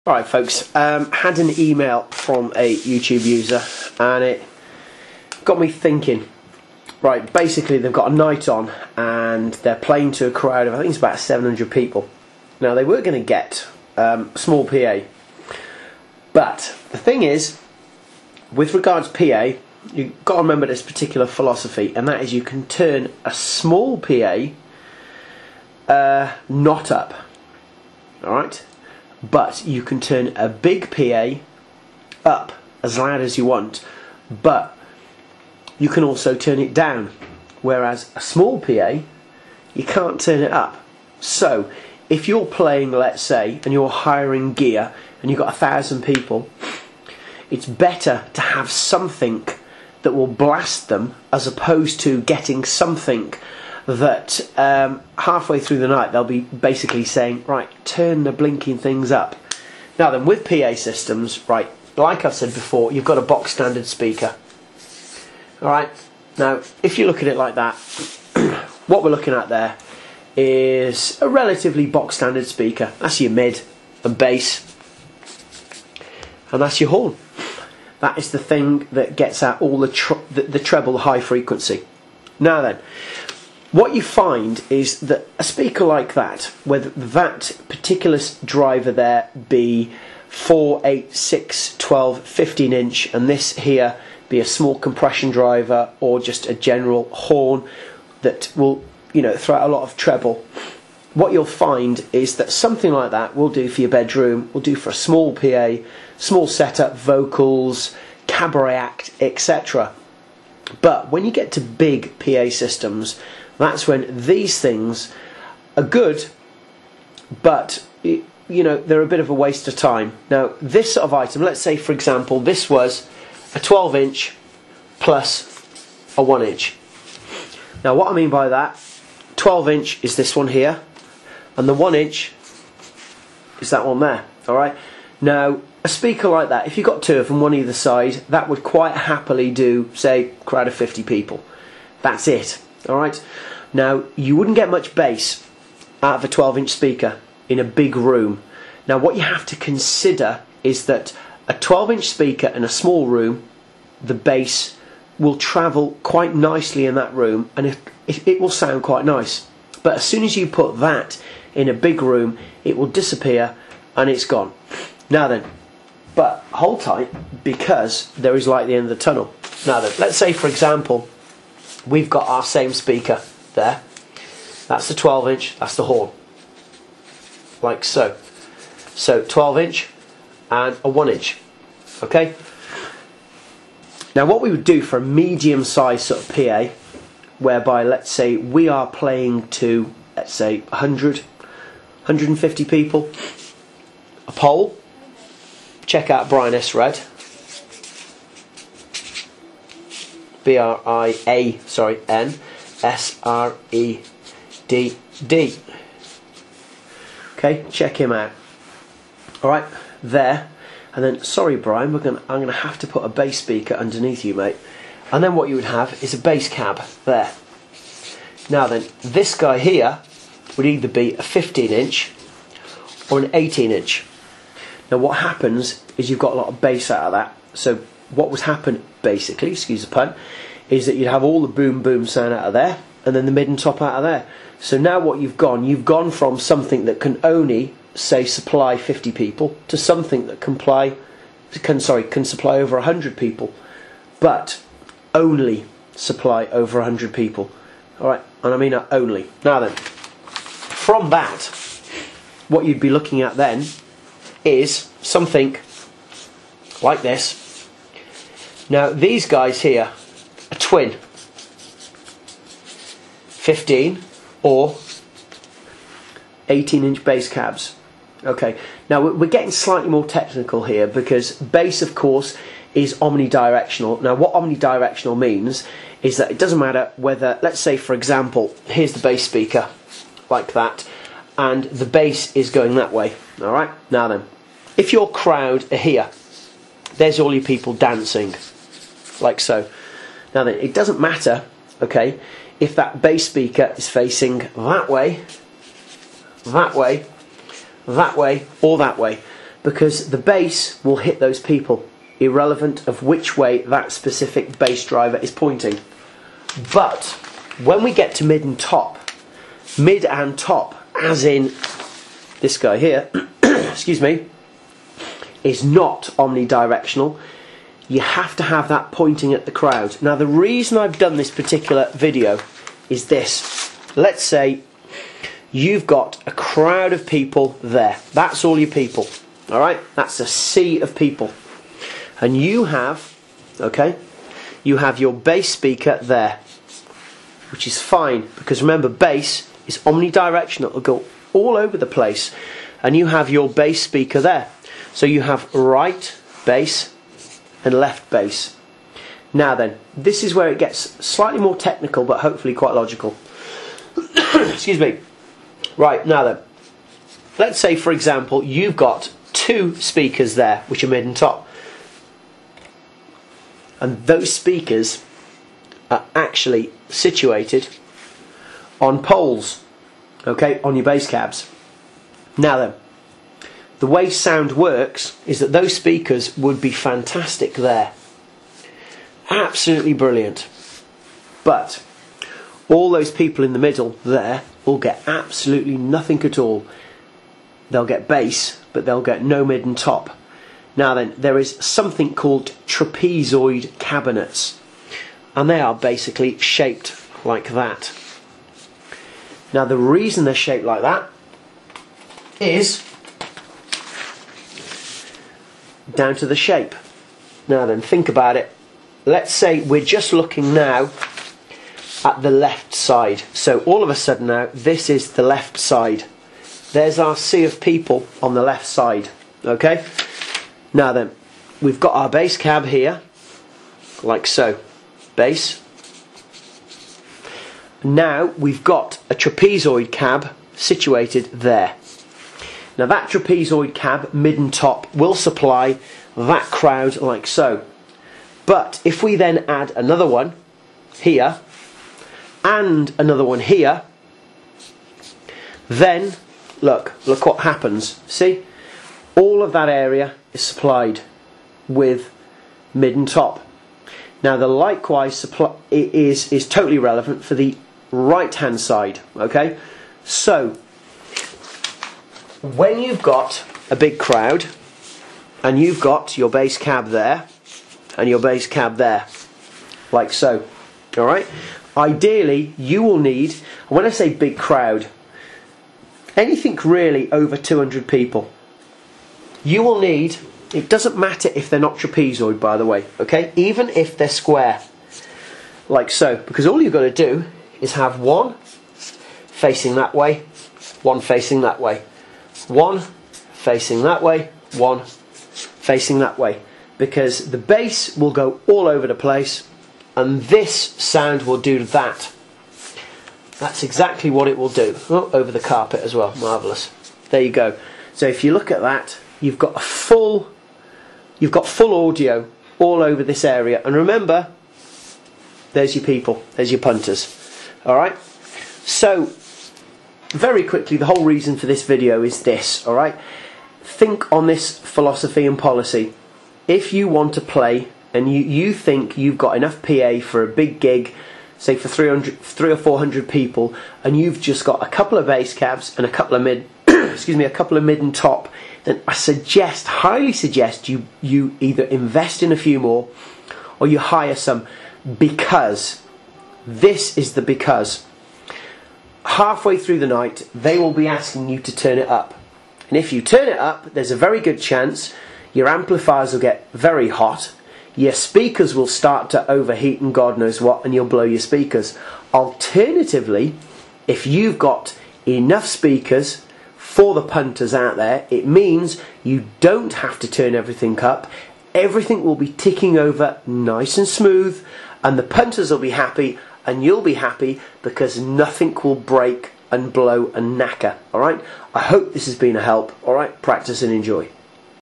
Alright folks, had an email from a YouTube user and it got me thinking. Right, basically they've got a night on and they're playing to a crowd of, I think it's about 700 people. Now they were going to get a small PA, but the thing is, with regards PA, you've got to remember this particular philosophy, and that is you can turn a small PA not up, alright? But you can turn a big PA up as loud as you want, but you can also turn it down, whereas a small PA, you can't turn it up. So if you're playing, let's say, and you're hiring gear and you've got 1,000 people, it's better to have something that will blast them as opposed to getting something that halfway through the night they'll be basically saying, right, turn the blinking things up. Now then, with PA systems, right, like I've said before, you've got a box standard speaker. Alright, now if you look at it like that, what we're looking at there is a relatively box standard speaker. That's your mid and bass, and that's your horn. That is the thing that gets out all the treble high frequency. Now then, what you find is that a speaker like that, whether that particular driver there be 4, 8, 6, 12, 15 inch, and this here be a small compression driver or just a general horn that will, you know, throw out a lot of treble, what you'll find is that something like that will do for your bedroom, will do for a small PA, small setup, vocals, cabaret act, etc. But when you get to big PA systems, that's when these things are good, but you know, they're a bit of a waste of time. Now this sort of item, let's say for example this was a 12 inch plus a 1 inch. Now what I mean by that, 12 inch is this one here, and the 1 inch is that one there. Alright, now a speaker like that, if you've got two of them, one either side, that would quite happily do, say, a crowd of 50 people. That's it. Alright, now you wouldn't get much bass out of a 12 inch speaker in a big room. Now what you have to consider is that a 12 inch speaker in a small room, the bass will travel quite nicely in that room, and it will sound quite nice. But as soon as you put that in a big room, it will disappear and it's gone. Now then, but hold tight, because there is light at the end of the tunnel. Now then, let's say for example we've got our same speaker there. That's the 12 inch, that's the horn, like so. So 12 inch and a 1 inch. Okay. Now what we would do for a medium sized sort of PA, whereby let's say we are playing to, let's say 100, 150 people, a pole. Check out Brian S. Red, N SREDD. Okay, check him out. Alright, there. And then, sorry Brian, I'm gonna have to put a bass speaker underneath you, mate. And then what you would have is a bass cab there. Now then, this guy here would either be a 15 inch or an 18 inch. Now what happens is you've got a lot of bass out of that. So what would happen basically, excuse the pun, is that you'd have all the boom boom sound out of there, and then the mid and top out of there. So now what you've gone from something that can only, say, supply 50 people to something that can supply over 100 people, but only supply over 100 people. Alright, and I mean only. Now then, from that, what you'd be looking at then is something like this. Now these guys here are twin 15 or 18 inch bass cabs. Okay, now we're getting slightly more technical here, because bass of course is omnidirectional. Now what omnidirectional means is that it doesn't matter whether, let's say for example, here's the bass speaker like that, and the bass is going that way. Alright, now then, if your crowd are here, there's all your people dancing, like so. Now then, it doesn't matter, okay, if that bass speaker is facing that way, that way, that way, or that way. because the bass will hit those people, irrelevant of which way that specific bass driver is pointing. But when we get to mid and top, as in this guy here, excuse me, is not omnidirectional. You have to have that pointing at the crowd. Now the reason I've done this particular video is this. Let's say you've got a crowd of people there. That's all your people. Alright? That's a sea of people. And you have, okay, you have your bass speaker there, which is fine, because remember, bass is omnidirectional. It'll go all over the place. And you have your bass speaker there. So you have right bass and left bass. Now then, this is where it gets slightly more technical, but hopefully quite logical. Excuse me. Right, now then, let's say, for example, you've got two speakers there, which are mid and top. And those speakers are actually situated on poles, okay, on your bass cabs. Now then, the way sound works is that those speakers would be fantastic there. Absolutely brilliant. But all those people in the middle there will get absolutely nothing at all. They'll get bass, but they'll get no mid and top. Now then, there is something called trapezoid cabinets, and they are basically shaped like that. Now the reason they're shaped like that is down to the shape. Now then, think about it. Let's say we're just looking now at the left side. So all of a sudden now, this is the left side. There's our sea of people on the left side. Okay? Now then, we've got our bass cab here, like so. Bass. Now we've got a trapezoid cab situated there. Now that trapezoid cab, mid and top, will supply that crowd like so. But if we then add another one here and another one here, then look what happens. See? All of that area is supplied with mid and top. Now the likewise supply is totally relevant for the right hand side. Okay? So when you've got a big crowd and you've got your bass cab there and your bass cab there, like so, alright? Ideally you will need, when I say big crowd, anything really over 200 people. You will need, it doesn't matter if they're not trapezoid, by the way, okay? Even if they're square, like so, because all you've got to do is have one facing that way, one facing that way, one facing that way, one facing that way, because the bass will go all over the place and this sound will do that. That's exactly what it will do. Oh, over the carpet as well. Marvellous. There you go. So if you look at that, you've got full audio all over this area. And remember, there's your people, there's your punters. Alright? So very quickly, the whole reason for this video is this, alright? Think on this philosophy and policy. If you want to play and you think you've got enough PA for a big gig, say for 300 or 400 people, and you've just got a couple of bass cabs and a couple of mid excuse me, a couple of mid and top, then I highly suggest you either invest in a few more or you hire some, because this is the because. Halfway through the night, they will be asking you to turn it up. And if you turn it up, there's a very good chance your amplifiers will get very hot, your speakers will start to overheat and God knows what, and you'll blow your speakers. Alternatively, if you've got enough speakers for the punters out there, it means you don't have to turn everything up. Everything will be ticking over nice and smooth, and the punters will be happy, and you'll be happy, because nothing will break and blow and knacker. Alright? I hope this has been a help. Alright? Practice and enjoy.